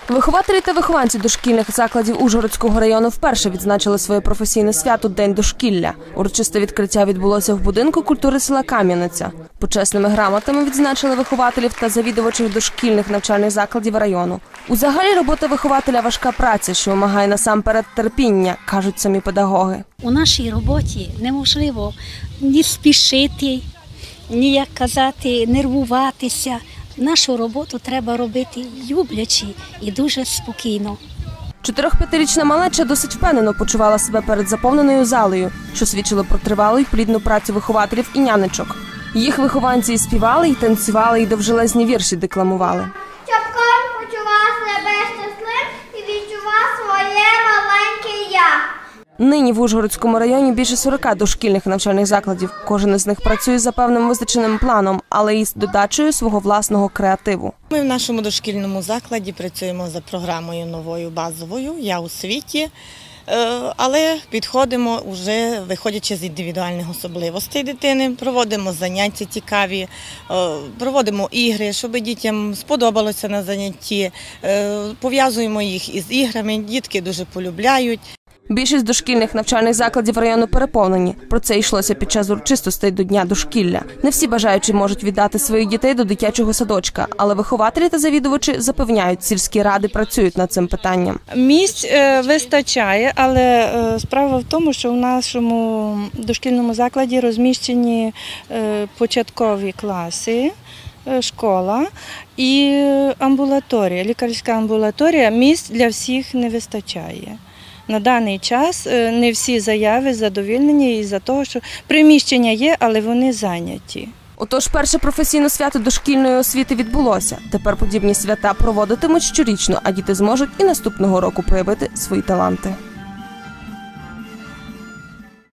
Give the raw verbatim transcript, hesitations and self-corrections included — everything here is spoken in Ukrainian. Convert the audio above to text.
Вихователі та вихованці дошкільних закладів Ужгородського району вперше відзначили своє професійне свято «День дошкілля». Урочисте відкриття відбулося в будинку культури села Кам'яниця. Почесними грамотами відзначили вихователів та завідувачів дошкільних навчальних закладів району. Узагалі робота вихователя – важка праця, що вимагає насамперед терпіння, кажуть самі педагоги. У нашій роботі неможливо ні спішити, ні, як казати, нервуватися. Нашу роботу треба робити люблячи і дуже спокійно. Чотирьох-п'ятирічна малеча досить впевнено почувала себе перед заповненою залою, що свідчило про тривалу й плідну працю вихователів і нянечок. Їх вихованці і співали, і танцювали, і довжелезні вірші декламували. Щоб кожен почував себе щаслив і відчував своє маленьке «я». Нині в Ужгородському районі більше сорока дошкільних навчальних закладів. Кожен із них працює за певним визначеним планом, але із додачею свого власного креативу. Ми в нашому дошкільному закладі працюємо за програмою новою базовою «Я у світі», але підходимо вже виходячи з індивідуальних особливостей дитини, проводимо заняття цікаві, проводимо ігри, щоб дітям сподобалося на занятті, пов'язуємо їх із іграми, дітки дуже полюбляють. Більшість дошкільних навчальних закладів району переповнені. Про це йшлося під час урочистостей до Дня дошкілля. Не всі бажаючі можуть віддати своїх дітей до дитячого садочка, але вихователі та завідувачі запевняють, сільські ради працюють над цим питанням. Місць вистачає, але справа в тому, що в нашому дошкільному закладі розміщені початкові класи, школа і амбулаторія, лікарська амбулаторія. Місць для всіх не вистачає. На даний час не всі заяви задовільнені із-за того, що приміщення є, але вони зайняті. Отож, перше професійне свято дошкільної освіти відбулося. Тепер подібні свята проводитимуть щорічно, а діти зможуть і наступного року проявити свої таланти.